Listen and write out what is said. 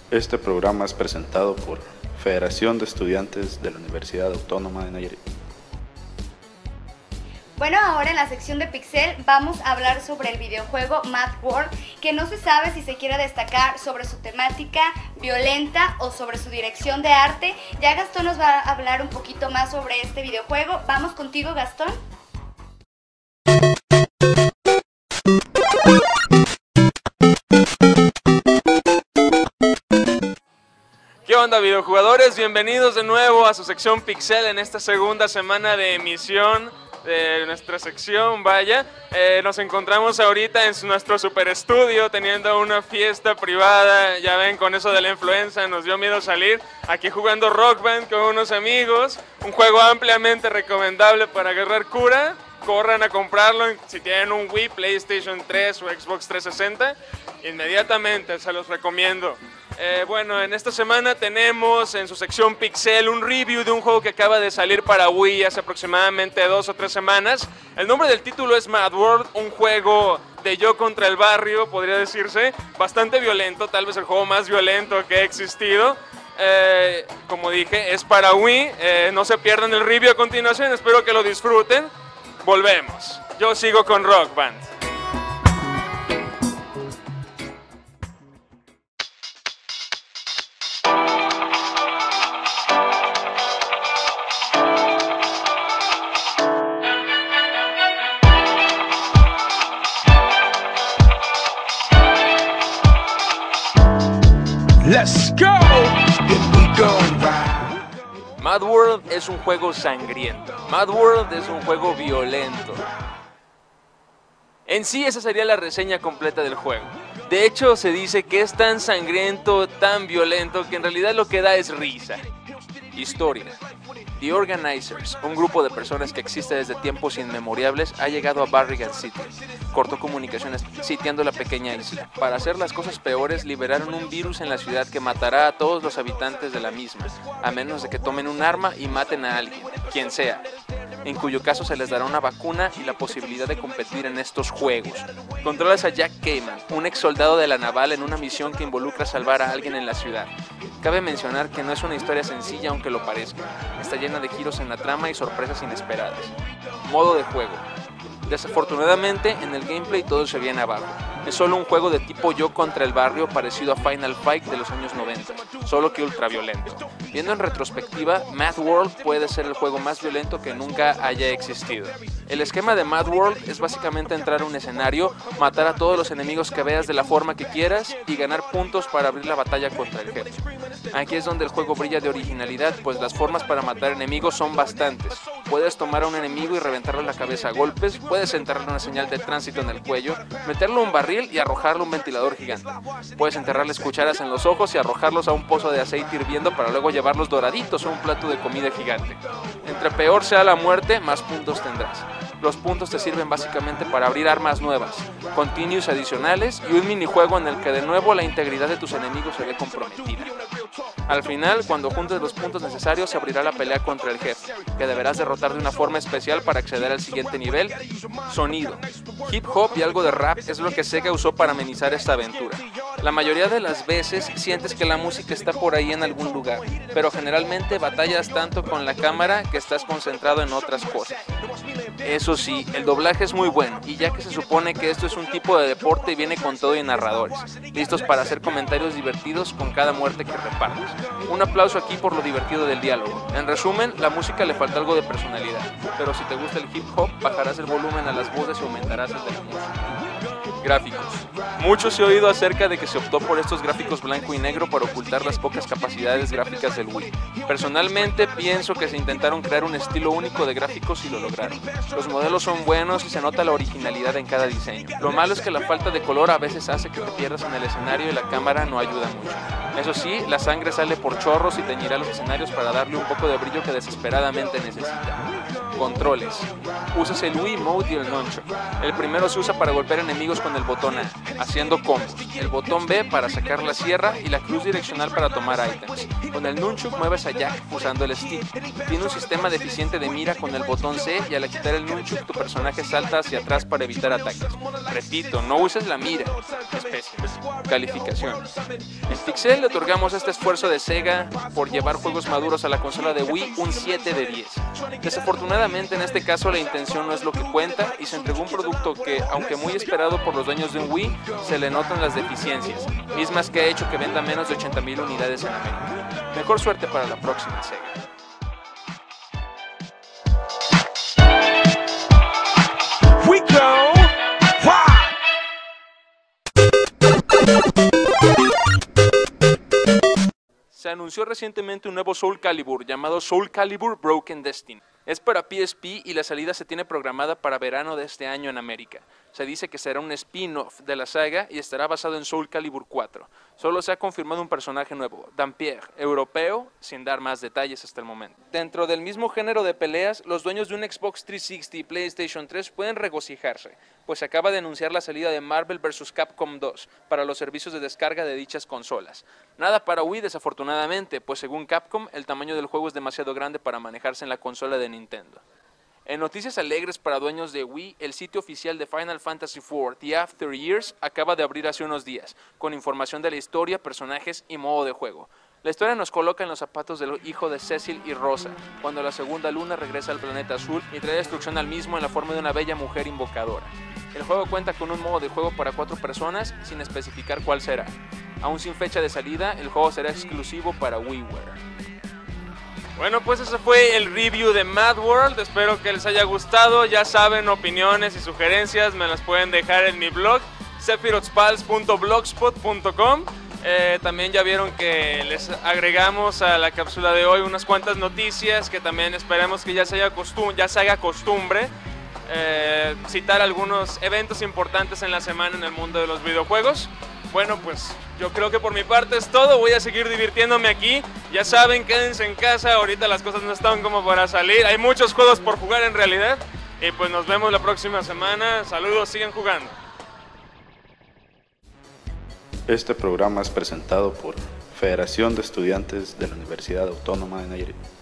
Este programa es presentado por Federación de Estudiantes de la Universidad Autónoma de Nayarit. Bueno, ahora en la sección de Pixel vamos a hablar sobre el videojuego Mad World, que no se sabe si se quiere destacar sobre su temática violenta o sobre su dirección de arte. Ya Gastón nos va a hablar un poquito más sobre este videojuego. Vamos contigo, Gastón. ¿Qué onda, videojugadores? Bienvenidos de nuevo a su sección Pixel en esta segunda semana de emisión de nuestra sección, vaya. Nos encontramos ahorita en nuestro super estudio teniendo una fiesta privada. Ya ven, con eso de la influenza nos dio miedo salir. Aquí jugando Rock Band con unos amigos, un juego ampliamente recomendable para agarrar cura. Corran a comprarlo si tienen un Wii, PlayStation 3 o Xbox 360, inmediatamente se los recomiendo. Bueno, en esta semana tenemos en su sección Pixel un review de un juego que acaba de salir para Wii hace aproximadamente 2 o 3 semanas. El nombre del título es Mad World, un juego de yo contra el barrio, podría decirse, bastante violento, tal vez el juego más violento que ha existido. Como dije, es para Wii, no se pierdan el review a continuación, espero que lo disfruten. Volvemos, yo sigo con Rock Band. Let's go! Mad World es un juego sangriento. Mad World es un juego violento. En sí, esa sería la reseña completa del juego. De hecho, se dice que es tan sangriento, tan violento, que en realidad lo que da es risa. Historia. The Organizers, un grupo de personas que existe desde tiempos inmemorables, ha llegado a Barrigan City. Cortó comunicaciones sitiando la pequeña isla. Para hacer las cosas peores, liberaron un virus en la ciudad que matará a todos los habitantes de la misma, a menos de que tomen un arma y maten a alguien, quien sea, en cuyo caso se les dará una vacuna y la posibilidad de competir en estos juegos. Controlas a Jack Kamen, un ex soldado de la naval en una misión que involucra salvar a alguien en la ciudad. Cabe mencionar que no es una historia sencilla aunque lo parezca, está llena de giros en la trama y sorpresas inesperadas. Modo de juego. Desafortunadamente, en el gameplay todo se viene abajo. Es solo un juego de tipo yo contra el barrio parecido a Final Fight de los años 90, solo que ultraviolento. Viendo en retrospectiva, Mad World puede ser el juego más violento que nunca haya existido. El esquema de Mad World es básicamente entrar a un escenario, matar a todos los enemigos que veas de la forma que quieras y ganar puntos para abrir la batalla contra el jefe. Aquí es donde el juego brilla de originalidad, pues las formas para matar enemigos son bastantes. Puedes tomar a un enemigo y reventarle la cabeza a golpes, puedes enterrarle una señal de tránsito en el cuello, meterle un barril y arrojarle un ventilador gigante. Puedes enterrarles cucharas en los ojos y arrojarlos a un pozo de aceite hirviendo para luego llevarlos doraditos a un plato de comida gigante. Entre peor sea la muerte, más puntos tendrás. Los puntos te sirven básicamente para abrir armas nuevas, continues adicionales y un minijuego en el que de nuevo la integridad de tus enemigos se ve comprometida. Al final, cuando juntes los puntos necesarios, se abrirá la pelea contra el jefe, que deberás derrotar de una forma especial para acceder al siguiente nivel. Sonido. Hip hop y algo de rap es lo que Sega usó para amenizar esta aventura. La mayoría de las veces sientes que la música está por ahí en algún lugar, pero generalmente batallas tanto con la cámara que estás concentrado en otras cosas. Eso sí, el doblaje es muy bueno, y ya que se supone que esto es un tipo de deporte, viene con todo y narradores, listos para hacer comentarios divertidos con cada muerte que repartes. Un aplauso aquí por lo divertido del diálogo. En resumen, la música le falta algo de personalidad, pero si te gusta el hip hop, bajarás el volumen a las voces y aumentarás el de la música. Gráficos. Mucho se ha oído acerca de que se optó por estos gráficos blanco y negro para ocultar las pocas capacidades gráficas del Wii. Personalmente pienso que se intentaron crear un estilo único de gráficos y lo lograron. Los modelos son buenos y se nota la originalidad en cada diseño. Lo malo es que la falta de color a veces hace que te pierdas en el escenario y la cámara no ayuda mucho. Eso sí, la sangre sale por chorros y teñirá los escenarios para darle un poco de brillo que desesperadamente necesita. Controles. Usas el Wii Mode y el Nunchuk. El primero se usa para golpear enemigos con el botón A, haciendo combos. El botón B para sacar la sierra y la cruz direccional para tomar ítems. Con el Nunchuk mueves a Jack usando el stick. Tiene un sistema deficiente de mira con el botón C y al quitar el Nunchuk tu personaje salta hacia atrás para evitar ataques. Repito, no uses la mira. Especie. Calificación. En Pixel le otorgamos este esfuerzo de Sega por llevar juegos maduros a la consola de Wii un 7 de 10. Desafortunadamente en este caso la intención no es lo que cuenta y se entregó un producto que, aunque muy esperado por los dueños de un Wii, se le notan las deficiencias, mismas que ha hecho que venda menos de 80,000 unidades en América. Mejor suerte para la próxima Sega. We go. Se anunció recientemente un nuevo Soul Calibur llamado Soul Calibur Broken Destiny. Es para PSP y la salida se tiene programada para verano de este año en América. Se dice que será un spin-off de la saga y estará basado en Soul Calibur 4. Solo se ha confirmado un personaje nuevo, Dampierre, europeo, sin dar más detalles hasta el momento. Dentro del mismo género de peleas, los dueños de un Xbox 360 y PlayStation 3 pueden regocijarse, pues se acaba de anunciar la salida de Marvel vs. Capcom 2 para los servicios de descarga de dichas consolas. Nada para Wii desafortunadamente, pues según Capcom, el tamaño del juego es demasiado grande para manejarse en la consola de Nintendo. En noticias alegres para dueños de Wii, el sitio oficial de Final Fantasy IV, The After Years, acaba de abrir hace unos días, con información de la historia, personajes y modo de juego. La historia nos coloca en los zapatos del hijo de Cecil y Rosa, cuando la segunda luna regresa al planeta azul y trae destrucción al mismo en la forma de una bella mujer invocadora. El juego cuenta con un modo de juego para 4 personas, sin especificar cuál será. Aún sin fecha de salida, el juego será exclusivo para WiiWare. Bueno, pues ese fue el review de Mad World, espero que les haya gustado. Ya saben, opiniones y sugerencias me las pueden dejar en mi blog sephirothspals.blogspot.com. También ya vieron que les agregamos a la cápsula de hoy unas cuantas noticias que también esperemos que ya se haga costumbre citar algunos eventos importantes en la semana en el mundo de los videojuegos. Bueno, pues yo creo que por mi parte es todo, voy a seguir divirtiéndome aquí. Ya saben, quédense en casa, ahorita las cosas no están como para salir, hay muchos juegos por jugar en realidad. Y pues nos vemos la próxima semana, saludos, sigan jugando. Este programa es presentado por Federación de Estudiantes de la Universidad Autónoma de Nayarit.